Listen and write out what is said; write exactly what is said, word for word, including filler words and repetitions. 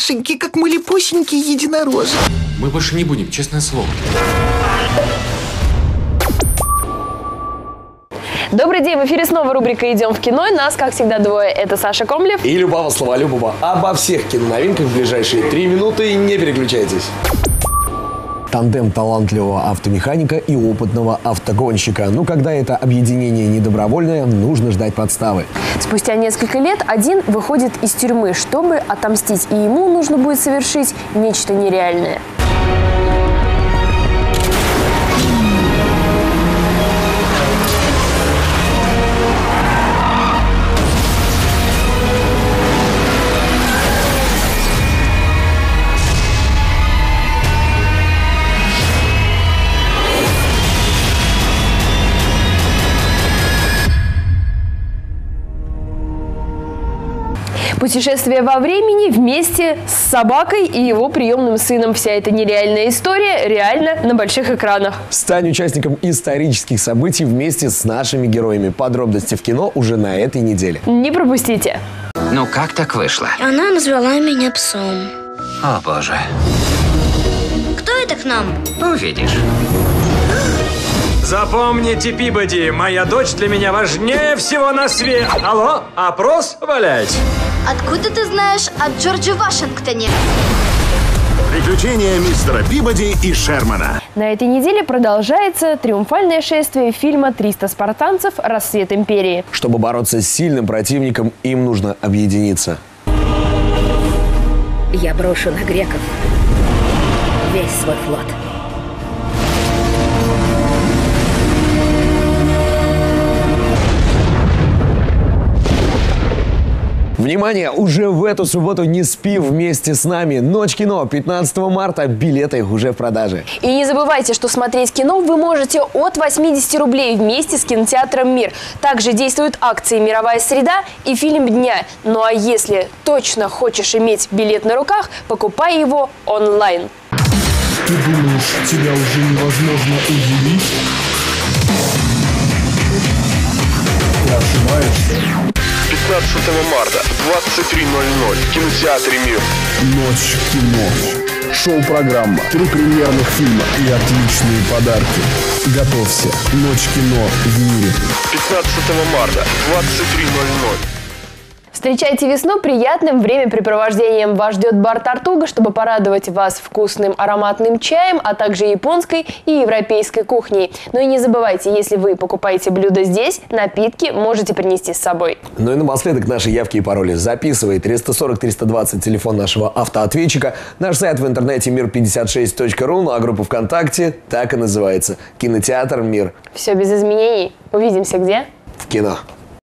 милашенькие, как малепусенькие единорожи. Мы больше не будем, честное слово. Добрый день, в эфире снова рубрика «Идем в кино». И нас, как всегда, двое. Это Саша Комлев и Любава Словолюбова. Обо всех киноновинках в ближайшие три минуты. Не переключайтесь. Тандем талантливого автомеханика и опытного автогонщика. Но когда это объединение не добровольное, нужно ждать подставы. Спустя несколько лет один выходит из тюрьмы, чтобы отомстить, и ему нужно будет совершить нечто нереальное. Путешествие во времени вместе с собакой и его приемным сыном. Вся эта нереальная история реально на больших экранах. Стань участником исторических событий вместе с нашими героями. Подробности в кино уже на этой неделе. Не пропустите. Ну как так вышло? Она назвала меня псом. О боже. Кто это к нам? Увидишь. Запомните, Пибоди, моя дочь для меня важнее всего на свете. Алло, опрос валять. Откуда ты знаешь о Джорджи Вашингтоне? Приключения мистера Пибоди и Шермана. На этой неделе продолжается триумфальное шествие фильма «триста спартанцев. Рассвет империи». Чтобы бороться с сильным противником, им нужно объединиться. Я брошу на греков весь свой флот. Внимание! Уже в эту субботу не спи вместе с нами. Ночь кино, пятнадцатого марта. Билеты уже в продаже. И не забывайте, что смотреть кино вы можете от восьмидесяти рублей вместе с кинотеатром «Мир». Также действуют акции «Мировая среда» и «Фильм дня». Ну а если точно хочешь иметь билет на руках, покупай его онлайн. Ты думаешь, тебя уже невозможно удивить? Ты ошибаешься. пятнадцатого марта, двадцать три ноль ноль, в кинотеатре «Мир». Ночь кино. Шоу-программа, три премьерных фильма и отличные подарки. Готовься. Ночь кино в «Мире». пятнадцатого марта, двадцать три ноль ноль. Встречайте весну приятным времяпрепровождением. Вас ждет бар «Тартуга», чтобы порадовать вас вкусным ароматным чаем, а также японской и европейской кухней. Ну и не забывайте, если вы покупаете блюдо здесь, напитки можете принести с собой. Ну и напоследок наши явки и пароли. Записывай триста сорок триста двадцать, телефон нашего автоответчика, наш сайт в интернете мир пятьдесят шесть точка ру, ну а группа ВКонтакте так и называется – кинотеатр «Мир». Все без изменений. Увидимся где? В кино.